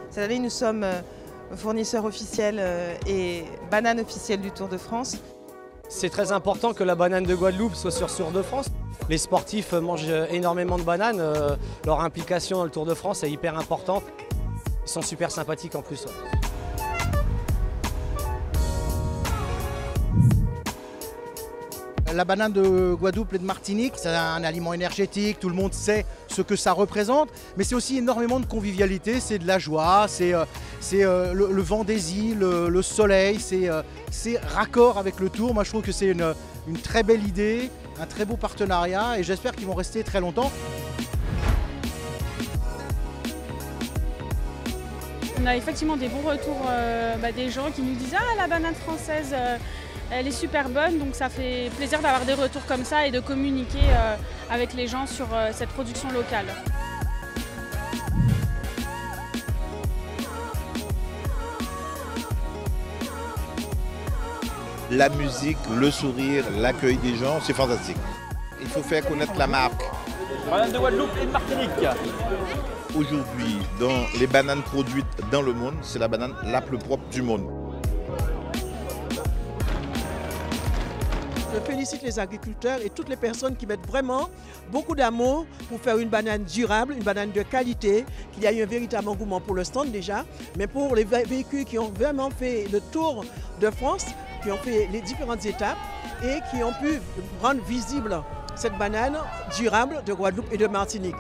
Cette année, nous sommes fournisseurs officiels et banane officielle du Tour de France. C'est très important que la banane de Guadeloupe soit sur Tour de France. Les sportifs mangent énormément de bananes, leur implication dans le Tour de France est hyper importante. Ils sont super sympathiques en plus. La banane de Guadeloupe et de Martinique, c'est un aliment énergétique, tout le monde sait ce que ça représente, mais c'est aussi énormément de convivialité, c'est de la joie, c'est le vent des îles, le soleil, c'est raccord avec le Tour. Moi je trouve que c'est une très belle idée, un très beau partenariat et j'espère qu'ils vont rester très longtemps. On a effectivement des bons retours des gens qui nous disent « Ah, la banane française elle est super bonne », donc ça fait plaisir d'avoir des retours comme ça et de communiquer avec les gens sur cette production locale. La musique, le sourire, l'accueil des gens, c'est fantastique. Il faut faire connaître la marque. Banane de Guadeloupe et de Martinique. Aujourd'hui, dans les bananes produites dans le monde, c'est la banane la plus propre du monde. Je félicite les agriculteurs et toutes les personnes qui mettent vraiment beaucoup d'amour pour faire une banane durable, une banane de qualité, qu'il y a eu un véritable engouement pour le stand déjà, mais pour les véhicules qui ont vraiment fait le tour de France, qui ont fait les différentes étapes et qui ont pu rendre visible cette banane durable de Guadeloupe et de Martinique.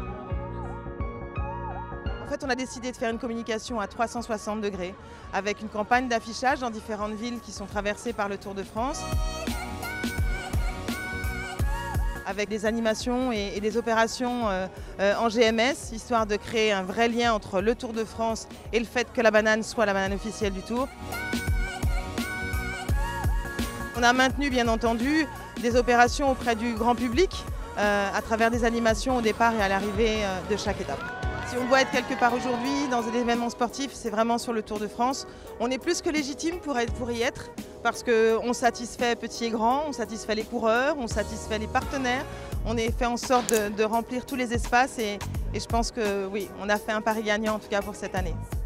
En fait, on a décidé de faire une communication à 360 degrés avec une campagne d'affichage dans différentes villes qui sont traversées par le Tour de France, avec des animations et des opérations en GMS, histoire de créer un vrai lien entre le Tour de France et le fait que la banane soit la banane officielle du Tour. On a maintenu, bien entendu, des opérations auprès du grand public, à travers des animations au départ et à l'arrivée de chaque étape. Si on doit être quelque part aujourd'hui dans des événements sportifs, c'est vraiment sur le Tour de France. On est plus que légitime pour y être, parce qu'on satisfait petits et grands, on satisfait les coureurs, on satisfait les partenaires. On est fait en sorte de remplir tous les espaces et je pense que oui, on a fait un pari gagnant en tout cas pour cette année.